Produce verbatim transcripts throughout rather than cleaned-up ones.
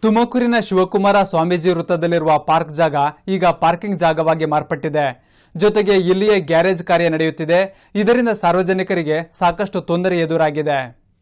ತುಮಕೂರಿನ ಶಿವಕುಮಾರ ಸ್ವಾಮೀಜಿ ವೃತ್ತದಲ್ಲಿರುವ ಪಾರ್ಕ್ ಜಾಗ ಈಗ ಪಾರ್ಕಿಂಗ್ ಜಾಗವಾಗಿ ಮಾರ್ಪಟ್ಟಿದೆ. ಜೊತೆಗೆ ಇಲ್ಲಿಯೇ ಗ್ಯಾರೇಜ್ ಕಾರ್ಯ ನಡೆಯುತ್ತಿದೆ. ಇದರಿಂದ ಸಾರ್ವಜನಿಕರಿಗೆ ಸಾಕಷ್ಟು ತೊಂದರೆ ಎದುರಾಗಿದೆ.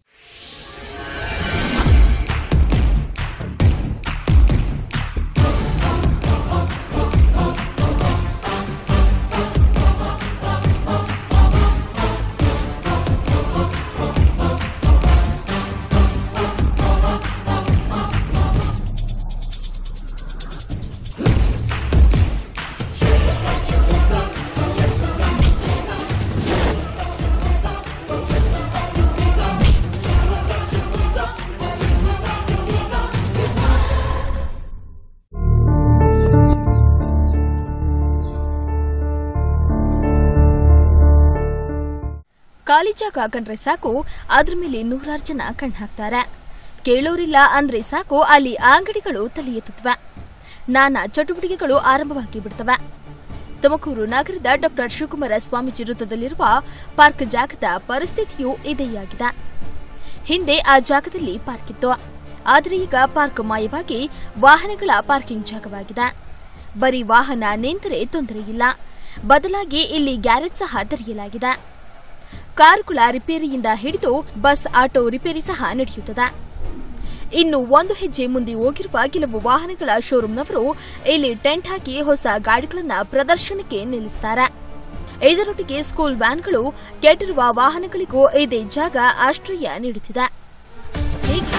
ಖಾಲಿ ಜಾಗ ಕಂಡ್ರೆ ಸಾಕು ಅದ್ರ ಮೇಲೆ ನೂರಾರು ಜನ ಕಣ್ಣು ಹಾಕ್ತಾರೆ. ಕೇಳೋರಿಲ್ಲ ಅಂದ್ರೆ ಸಾಕು ಅಲ್ಲಿ ಅಂಗಡಿಗಳು ತಲೆ ಎತ್ತುತ್ತವೆ. ನಾನಾ ಚಟುವಟಿಕೆಗಳು ಆರಂಭವಾಗಿ ಬಿಡುತ್ತವೆ. ತುಮಕೂರು ನಗರದ ಡಾ ಶಿವಕುಮಾರ ಸ್ವಾಮೀಜಿ ವೃತ್ತದಲ್ಲಿರುವ ಪಾರ್ಕ್ ಜಾಗದ ಪರಿಸ್ಥಿತಿಯೂ ಇದೇಯಾಗಿದೆ. ಹಿಂದೆ ಆ ಜಾಗದಲ್ಲಿ ಪಾರ್ಕ್ ಇತ್ತು. ಆದರೆ ಈಗ ಪಾರ್ಕ್ ಮಾಯವಾಗಿ ವಾಹನಗಳ ಪಾರ್ಕಿಂಗ್ ಜಾಗವಾಗಿದೆ. ಬರೀ ವಾಹನ ನಿಂತರೆ ತೊಂದರೆ ಇಲ್ಲ, ಬದಲಾಗಿ ಇಲ್ಲಿ ಗ್ಯಾರೇಜ್ ಸಹ ತೆರೆಯಲಾಗಿದೆ. ಕಾರುಗಳ ರಿಪೇರಿಯಿಂದ ಹಿಡಿದು ಬಸ್, ಆಟೋ ರಿಪೇರಿ ಸಹ ನಡೆಯುತ್ತದೆ. ಇನ್ನು ಒಂದು ಹೆಜ್ಜೆ ಮುಂದೆ ಹೋಗಿರುವ ಕೆಲವು ವಾಹನಗಳ ಶೋರೂಂನವರು ಇಲ್ಲಿ ಟೆಂಟ್ ಹಾಕಿ ಹೊಸ ಗಾಡಿಗಳನ್ನು ಪ್ರದರ್ಶನಕ್ಕೆ ನಿಲ್ಲಿಸುತ್ತಾರೆ. ಇದರೊಟ್ಟಿಗೆ ಸ್ಕೂಲ್ ವ್ಯಾನ್ಗಳು, ಕೆಟ್ಟಿರುವ ವಾಹನಗಳಿಗೂ ಇದೇ ಜಾಗ ಆಶ್ರಯ ನೀಡುತ್ತಿದೆ. ಹೀಗೆ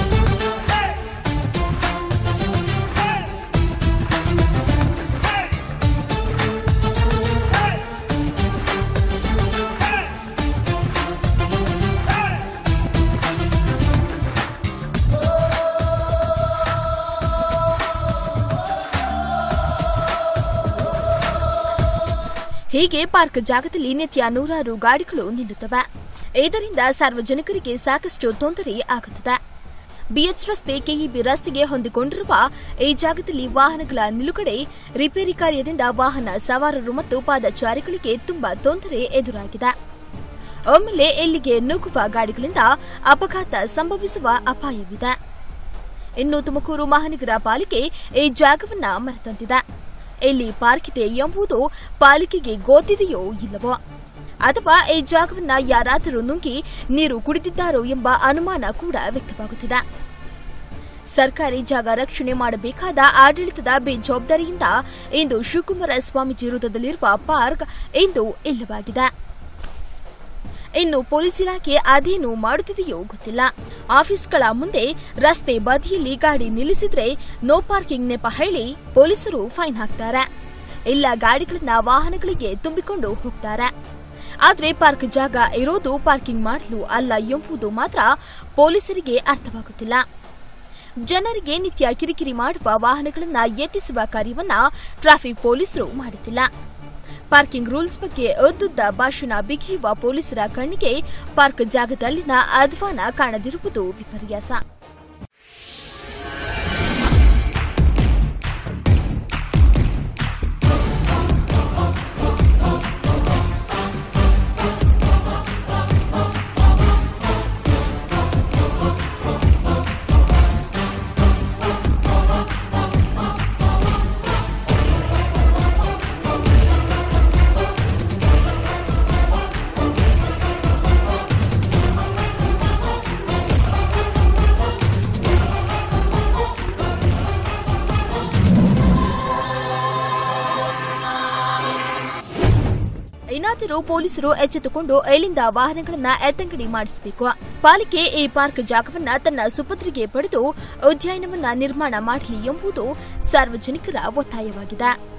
ಹೀಗೆ ಪಾರ್ಕ್ ಜಾಗದಲ್ಲಿ ನಿತ್ಯ ನೂರಾರು ಗಾಡಿಗಳು ನಿಲ್ಲುತ್ತವೆ. ಇದರಿಂದ ಸಾರ್ವಜನಿಕರಿಗೆ ಸಾಕಷ್ಟು ತೊಂದರೆ ಆಗುತ್ತದೆ. ಬಿಎಚ್ ರಸ್ತೆ, ಕೆಇಬಿ ರಸ್ತೆಗೆ ಹೊಂದಿಕೊಂಡಿರುವ ಈ ಜಾಗದಲ್ಲಿ ವಾಹನಗಳ ನಿಲುಗಡೆ, ರಿಪೇರಿ ಕಾರ್ಯದಿಂದ ವಾಹನ ಸವಾರರು ಮತ್ತು ಪಾದಚಾರಿಗಳಿಗೆ ತುಂಬಾ ತೊಂದರೆ ಎದುರಾಗಿದೆ. ಒಮ್ಮೆಲೆ ಇಲ್ಲಿಗೆ ನುಗ್ಗುವ ಗಾಡಿಗಳಿಂದ ಅಪಘಾತ ಸಂಭವಿಸುವ ಅಪಾಯವಿದೆ. ಇನ್ನು ತುಮಕೂರು ಮಹಾನಗರ ಪಾಲಿಕೆ ಈ ಜಾಗವನ್ನ ಮರೆತಂತಿದೆ. ಇಲ್ಲಿ ಪಾರ್ಕ್ ಇದೆ ಎಂಬುದು ಪಾಲಿಕೆಗೆ ಗೊತ್ತಿದೆಯೋ ಇಲ್ಲವೋ, ಅಥವಾ ಈ ಜಾಗವನ್ನ ಯಾರಾದರೂ ನುಂಗಿ ನೀರು ಕುಡಿದಿದ್ದಾರೋ ಎಂಬ ಅನುಮಾನ ಕೂಡ ವ್ಯಕ್ತವಾಗುತ್ತಿದೆ. ಸರ್ಕಾರಿ ಜಾಗ ರಕ್ಷಣೆ ಮಾಡಬೇಕಾದ ಆಡಳಿತದ ಬೇಜವಾಬ್ದಾರಿಯಿಂದ ಇಂದು ಶಿವಕುಮಾರ ಸ್ವಾಮೀಜಿ ವೃತ್ತದಲ್ಲಿರುವ ಪಾರ್ಕ್ ಇಂದು ಇಲ್ಲವಾಗಿದೆ. ಇನ್ನು ಪೊಲೀಸ್ ಇಲಾಖೆ ಅದೇನು ಮಾಡುತ್ತಿದೆಯೋ ಗೊತ್ತಿಲ್ಲ. ಆಫೀಸ್ಗಳ ಮುಂದೆ ರಸ್ತೆ ಬದಿಯಲ್ಲಿ ಗಾಡಿ ನಿಲ್ಲಿಸಿದ್ರೆ ನೋ ಪಾರ್ಕಿಂಗ್ ನೆಪ ಹೇಳಿ ಪೊಲೀಸರು ಫೈನ್ ಹಾಕ್ತಾರೆ. ಇಲ್ಲ ಗಾಡಿಗಳನ್ನ ವಾಹನಗಳಿಗೆ ತುಂಬಿಕೊಂಡು ಹೋಗ್ತಾರೆ. ಆದರೆ ಪಾರ್ಕ್ ಜಾಗ ಇರೋದು ಪಾರ್ಕಿಂಗ್ ಮಾಡಲು ಅಲ್ಲ ಎಂಬುದು ಮಾತ್ರ ಪೊಲೀಸರಿಗೆ ಅರ್ಥವಾಗುತ್ತಿಲ್ಲ. ಜನರಿಗೆ ನಿತ್ಯ ಕಿರಿಕಿರಿ ಮಾಡುವ ವಾಹನಗಳನ್ನ ಎತ್ತಿಸುವ ಕಾರ್ಯವನ್ನ ಟ್ರಾಫಿಕ್ ಪೊಲೀಸರು ಮಾಡುತ್ತಿಲ್ಲ. ಪಾರ್ಕಿಂಗ್ ರೂಲ್ಸ್ ಬಗ್ಗೆ ಉದ್ದುದ್ದ ಭಾಷಣ ಬಿಗಿಯುವ ಪೊಲೀಸರ ಕಣ್ಣಿಗೆ ಪಾರ್ಕ್ ಜಾಗದಲ್ಲಿನ ಅಧ್ವಾನ ಕಾಣದಿರುವುದು ವಿಪರ್ಯಾಸ. ಇನ್ನಾದರೂ ಪೊಲೀಸರು ಎಚ್ಚೆತ್ತುಕೊಂಡು ಇಲ್ಲಿಂದ ವಾಹನಗಳನ್ನ ಎತ್ತಂಗಡಿ ಮಾಡಿಸಬೇಕು. ಪಾಲಿಕೆ ಈ ಪಾರ್ಕ್ ಜಾಗವನ್ನ ತನ್ನ ಸುಪತ್ರಿಗೆ ಪಡೆದು ಉದ್ಯಾನವನ್ನ ನಿರ್ಮಾಣ ಮಾಡಲಿ ಎಂಬುದು ಸಾರ್ವಜನಿಕರ ಒತ್ತಾಯವಾಗಿದೆ.